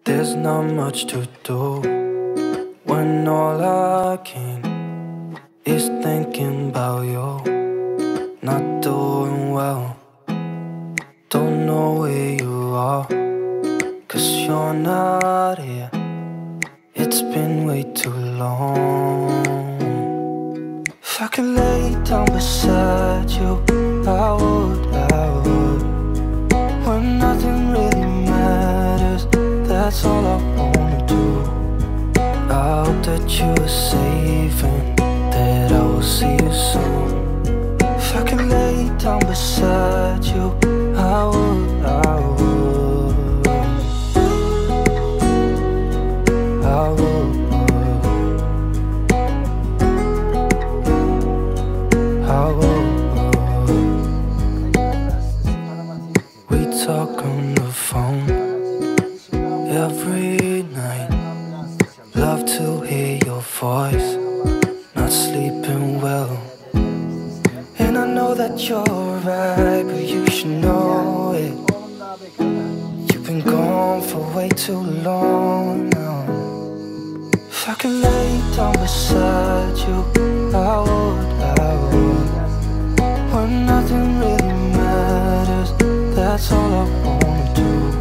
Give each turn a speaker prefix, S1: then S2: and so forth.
S1: There's not much to do when all I can is thinking about you. Not doing well, don't know where you are, 'cause you're not here. It's been way too long. If I could lay down beside you, I would, when nothing really matters. That's all I wanna do. I hope that you are safe and that I will see you soon. If I could lay down beside you, I would, I would, I would, I would. We talk on the phone every night. Love to hear your voice. Not sleeping well, and I know that you're right, but you should know it. You've been gone for way too long now. If I could lay down beside you, I would, I would. When nothing really matters, that's all I wanna do.